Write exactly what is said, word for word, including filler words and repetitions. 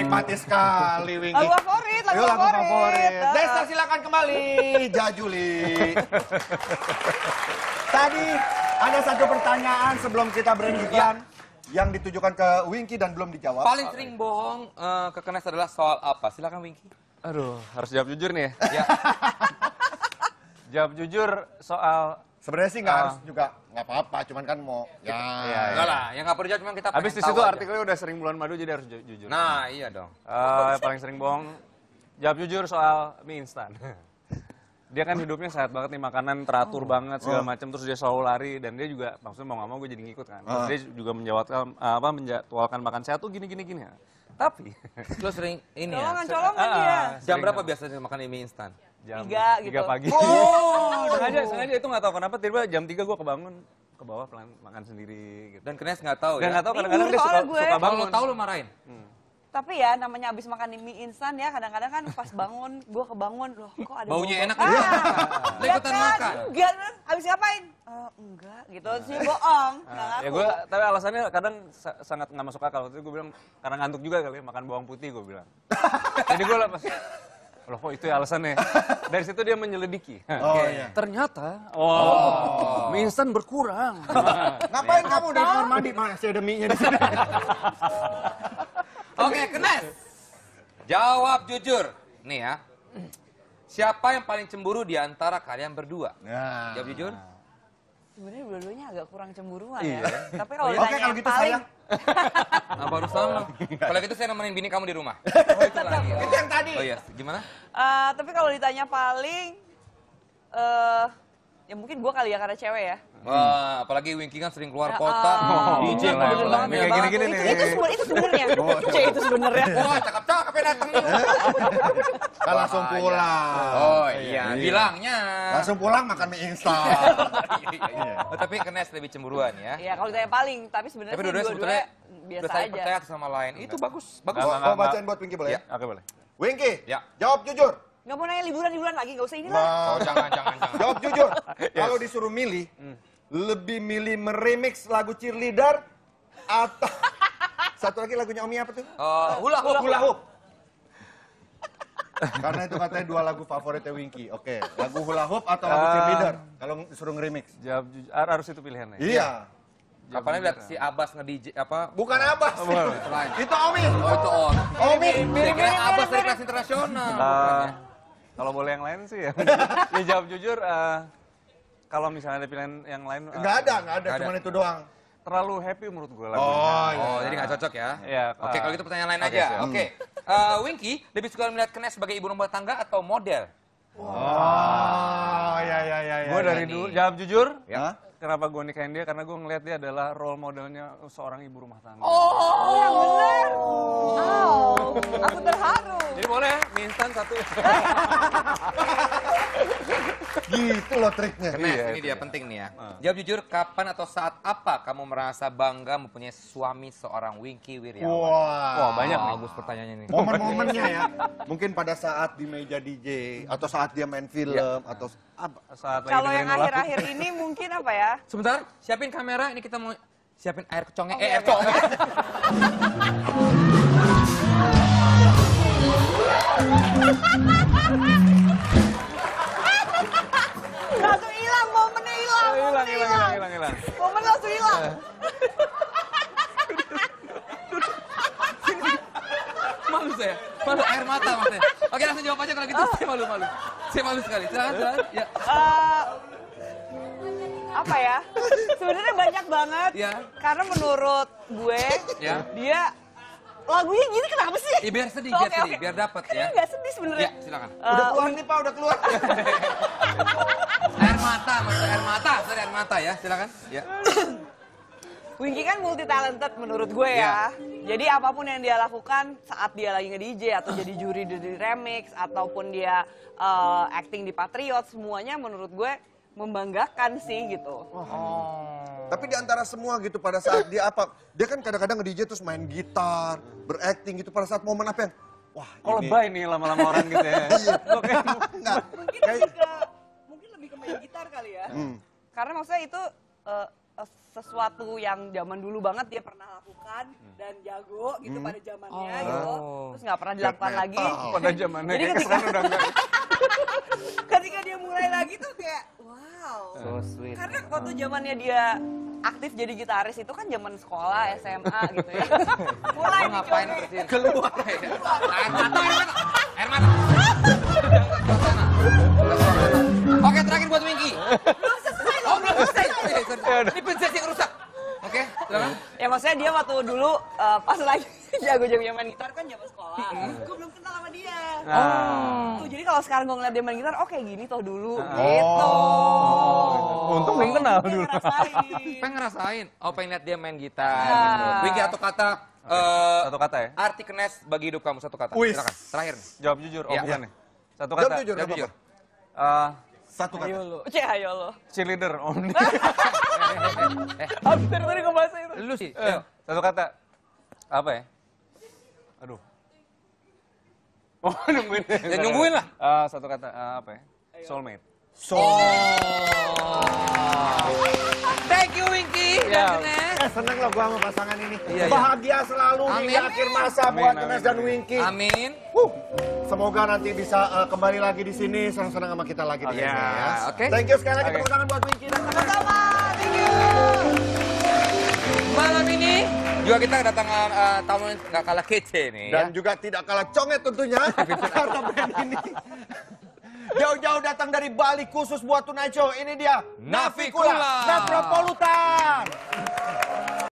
Simpatis sekali, Winky. Lagu favorit, lagu, Ayo, lagu favorit. favorit. Uh. Desta silakan kembali, Jajuli. Tadi ada satu pertanyaan sebelum kita berhentian yang ditujukan ke Winky dan belum dijawab. Paling sering bohong uh, ke Kenes adalah soal apa? Silakan Winky. Aduh, harus jawab jujur nih ya. Ya. Jawab jujur soal... Sebenarnya sih nggak Uh. harus juga nggak apa-apa, cuman kan mau ya. Iya, Enggak lah, yang nggak perlu jawab cuma kita Habis di pengen situ tahu aja. artikelnya udah sering bulan madu jadi harus ju- jujur. Nah, iya dong. Eh, paling sering bohong, jawab jujur soal mie instan. Dia kan hidupnya sehat banget nih, makanan teratur banget segala macam, terus dia selalu lari dan dia juga maksudnya mau nggak mau gue jadi ngikut kan. Terus Ah. dia juga menjawabkan apa menjadwalkan makan sehat tuh gini gini gini. Tapi Lo sering ini ya. Colongan-colongan Ah, dia. Jam sering berapa banget. biasanya makan mie instan? Jam Tiga tiga gitu. pagi. Oh. sengaja sengaja itu nggak tahu kenapa tiba jam tiga gue kebangun ke bawah pelan makan sendiri gitu. Dan Kenes nggak tahu Dan ya. nggak tahu kadang-kadang dia suka, soalnya gue. suka Kalau bangun. lo tahu lo marahin. Tapi ya namanya abis makan mie instan ya kadang-kadang kan pas bangun gue kebangun loh kok ada Baunya bau- enak ah, ya? Lo ya ikutan kan? makan? Enggak kan? Abis ngapain? Eh, enggak gitu sih bohong nggak Nah, ya ngaku. gue, tapi alasannya kadang sa- sangat nggak masuk akal. Waktu itu gue bilang, karena ngantuk juga kali ya, makan bawang putih gue bilang. Jadi gue lah pas, loh kok itu ya alasannya? Dari situ dia menyelidiki. Oh iya. Ternyata, oh, mie instan berkurang. Ngapain kamu di kamar mandi? Masih ada mie-nya di sini. Oke, Kenes. Jawab jujur. Nih ya. Siapa yang paling cemburu di antara kalian berdua? Nah. Jawab jujur. Sebenarnya dua-duanya agak kurang cemburuan Iya. ya. Tapi kalau Oke, ditanya kalau yang gitu paling, sayang. Nah, baru sama. Kalau gitu saya nemenin bini kamu di rumah. Oh, itu lagi. Itu yang tadi. Oh iya, gimana? Eh, tapi kalau ditanya paling, eh ya mungkin gue kali ya karena cewek ya. Wah, apalagi Winky kan sering keluar Ya, kota. ah. D J Oh, bener bener banget. kayak gini-gini itu, nih. itu, sebenarnya itu sebenarnya. C itu sebenarnya. Wah, cakep-cakep ya datang nih. Kan langsung pulang. Oh iya, bilangnya. Langsung pulang makan mie instan. Iya, iya, iya. Oh, tapi Kenes lebih cemburuan ya. Ya kalau ditanya paling, tapi sebenarnya Tapi sih dua-duanya sebetulnya dua-duanya biasa udah saling aja. percaya satu sama lain. Itu bagus, bagus. Oh, Nggak, nggak, oh, bacain buat Winky boleh? Iya. Oke boleh. Winky, Ya. jawab jujur. Nggak mau nanya liburan-liburan lagi, nggak usah inilah. Oh, jangan, jangan, jangan. Jawab jujur. Kalau disuruh milih, lebih milih meremix lagu cheerleader atau satu lagi lagunya Omi apa tuh? Oh, hula hoop. Hula hoop. Karena itu katanya dua lagu favoritnya Winky. Oke, lagu hula hoop atau lagu Ah. cheerleader? Kalau disuruh nge-remix. Jawab jujur, harus itu pilihannya. Iya. Apalagi lihat si Abbas nge-D J apa? Bukan Abbas. Itu lain. Itu Omi. Oh, itu on. Omi. Saya kira Abbas dari kelas internasional. Eh, kalau boleh yang lain sih ya. Ya jawab jujur, eh, kalau misalnya ada pilihan yang lain. eh, Enggak ada, enggak ada, Nggak ada. cuma itu doang. Terlalu happy menurut gue lagunya. Oh, iya. Oh, jadi nggak cocok ya? Iya, Oke, eh, kalau gitu pertanyaan lain oke, aja. siap. Oke. Eh, Winky lebih suka melihat Kenes sebagai ibu rumah tangga atau model? Oh, ya ya ya ya. Gue dari nih. dulu, jawab jujur, Ya. kenapa gue nikahin dia? Karena gue ngeliat dia adalah role modelnya seorang ibu rumah tangga. Oh, yang benar. Oh, aku terharu. Jadi boleh ya, mie instan satu. Gitu loh triknya. Kenes, Iya, ini itu dia ya. penting nih ya. Ah. Jawab jujur, kapan atau saat apa kamu merasa bangga mempunyai suami seorang Winky Wiryawan? Wah. Wah, banyak nih. Bagus pertanyaannya nih. Momen-momennya ya. Mungkin pada saat di meja D J atau saat dia main film atau apa. Saat lagi Kalau yang dengerin lagu. akhir-akhir ini mungkin apa ya? Sebentar, siapin kamera. Ini kita mau siapin air kecongnya. Oke, eh, air oke. kecongnya. Langsung hilang, momennya hilang, Hilang, momennya hilang, hilang, hilang, hilang. Momen langsung hilang. Malu saya. Malu air mata maksudnya. Oke, langsung jawab aja kalau gitu. Saya malu-malu. Saya malu sekali. Silakan, silakan. Ya. Eh, apa ya? Sebenarnya banyak banget. Ya. Karena menurut gue, Ya. dia lagunya gini kenapa sih? Ya, biar sedih, Oke, biar sedih, oke. biar dapet Kan ya. ini nggak sedih sebenarnya. Ya, silakan. Eh, Udah keluar nih Pak, udah keluar. Air mata, maksudnya air mata. Sorry, air mata ya. Silakan. Ya. Winky kan multi talented menurut gue ya. Jadi apapun yang dia lakukan saat dia lagi nge-D J atau jadi juri di remix ataupun dia eh, acting di Patriot, semuanya menurut gue membanggakan sih gitu. Tapi di antara semua gitu pada saat dia apa, dia kan kadang-kadang nge-D J terus main gitar, berakting gitu pada saat momen apa yang, wah Kok ini. lebay nih lama-lama orang gitu ya. Oke. Enggak. Mungkin Kayak- lebih ke mungkin lebih ke main gitar kali ya. Hmm. Karena maksudnya itu eh, eh, sesuatu yang zaman dulu banget dia pernah lakukan dan jago gitu pada zamannya gitu. Terus nggak pernah dilakukan Death lagi. metal. Pada zamannya Jadi kayak ketika- sekarang udah enggak. Ketika dia mulai lagi tuh kayak wow. So sweet. Karena waktu zamannya dia aktif jadi gitaris itu kan zaman sekolah, S M A gitu ya. Mulai Lo ngapain nih bersihin? Keluar. Air mata, air mata. Air mata. Oke, terakhir buat Winky. Belum selesai Oh, belum selesai. Oh, iya, sorry. Ini prinsip yang rusak. Oke, silakan. Ya maksudnya dia waktu dulu eh, pas lagi jago-jagonya main gitar kan zaman sekolah. Gue belum kenal sama dia. Nah. Tuh, jadi kalau sekarang gue ngeliat dia main gitar, oh kayak gini toh dulu Ah. gitu. Untung belum kenal Dia dulu. ngerasain. Pengen ngerasain. Oh, pengen lihat dia main gitar Ah. gitu. Winky, atau kata eh, Satu kata ya? arti kenes bagi hidup kamu, satu kata. Wis. Silakan. Terakhir nih. Jawab jujur. Oh, Iya. bukan nih. Satu Jawab kata. jujur, Jawab nggak jujur. apa-apa. Eh, Satu kata. Cek ayo lo. cheerleader. Oh, ini. Hampir tadi gue bahasa itu. Lu sih. Eh, Ayo. Satu kata. Apa ya? Aduh. Oh, nungguin. Ya, nungguin lah. Eh, satu kata. Eh, apa ya? Soulmate. So, Thank you, Winky. Iya. Dan Kenes. eh, seneng loh gua sama pasangan ini. Iya, iya. Bahagia selalu Amin. hingga akhir masa Amin, buat amin, Kenes dan amin. Winky. Amin. Huh. Semoga nanti bisa eh, kembali lagi di sini, senang-senang sama kita lagi di Iya, sini ya. oke. Thank you sekali lagi, Oke. tepuk tangan buat Winky dan Kenes. Sama-sama. Thank you. Malam ini juga kita kedatangan uh, tamu yang nggak kalah kece nih. Dan ya. juga tidak kalah conget tentunya, karena band ini jauh-jauh datang dari Bali khusus buat Tonight Show. Ini dia, Navikula. Metropolitan.